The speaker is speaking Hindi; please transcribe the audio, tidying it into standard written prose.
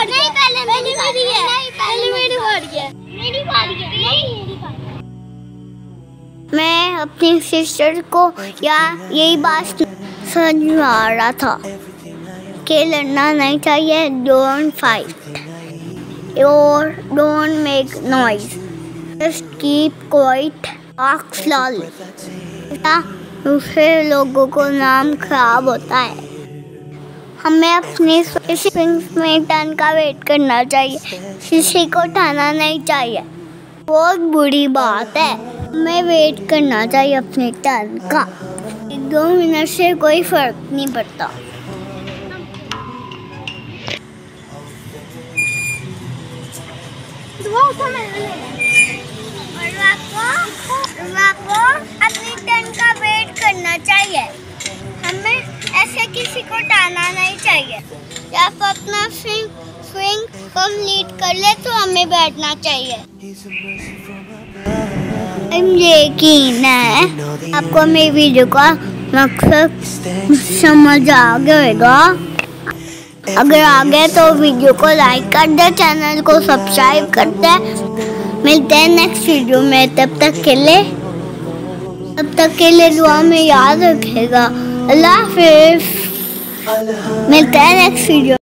बारी है। पहले मेरी बारी है। पहले मेरी बारी है। मेरी बारी है। नहीं, मैं अपनी सिस्टर को यही बात समझा रहा था कि लड़ना नहीं चाहिए, डोंट फाइट और don't make noise, just keep quiet, talk slowly. दूसरे लोगों को नाम खराब होता है। हमें अपनी स्विंग्स में टर्न का वेट करना चाहिए, किसी को उठाना नहीं चाहिए, बहुत बुरी बात है। हमें वेट करना चाहिए अपने टर्न का, 1-2 मिनट से कोई फर्क नहीं पड़ता। आपको अपनी टर्न का वेट करना चाहिए, हमें ऐसे किसी को टाना नहीं चाहिए। जब अपना स्विंग कंप्लीट कर ले तो हमें बैठना चाहिए। यकीन है आपको मेरी वीडियो का मकसद समझ आ गया होगा। अगर आ गया तो वीडियो को लाइक कर दे, चैनल को सब्सक्राइब कर दे। मिलते हैं नेक्स्ट वीडियो में, तब तक के लिए दुआ में याद रखेगा। अल्लाह हाफिज़। मिलते हैं नेक्स्ट वीडियो।